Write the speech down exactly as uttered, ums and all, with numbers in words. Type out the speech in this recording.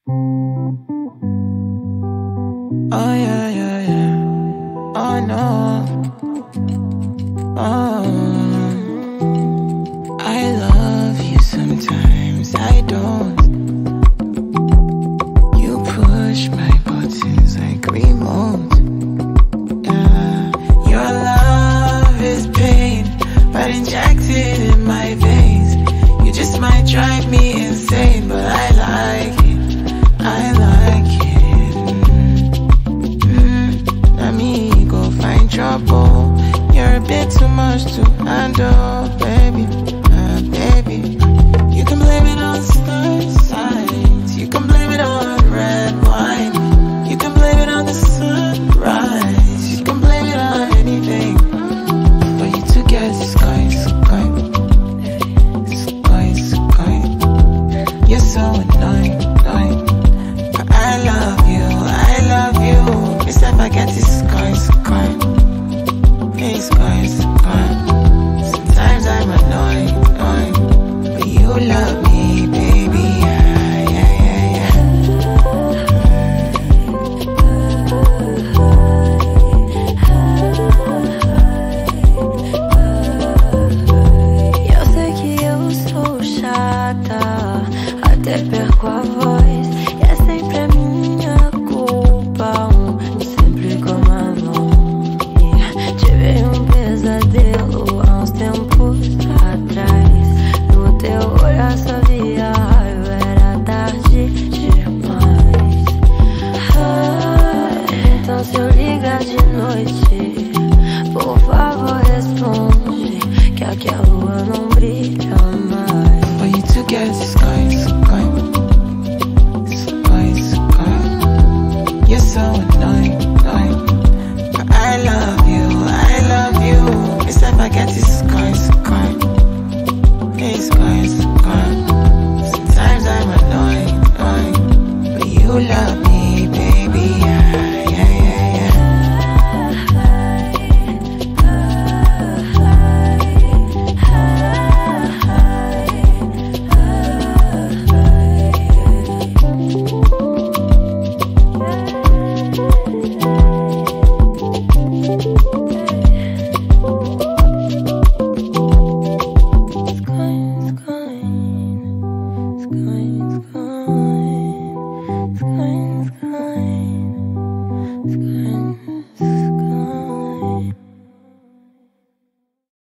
Oh yeah, yeah, yeah. Oh no. Oh, I love you sometimes, I don't. You push my buttons like remote. Yeah. Your love is pain, but injected in my veins. You just might drive me insane, but I like it, I like it. Mm-hmm. Let me go find trouble. You're a bit too much to handle, baby, uh, baby. You can blame it on star signs, you can blame it on red wine, you can blame it on the sunrise, you can blame it on anything. For you to get Skoin Skoin, Skoin Skoin. You're so annoying, annoying. But I love you, I love you. Except I get this Skoin Skoin. Hey, Skoin Skoin. Sometimes I'm annoying, annoying, but you love me, baby. Yeah, yeah, yeah, yeah. Eu sei que eu sou chata, até perco a voz.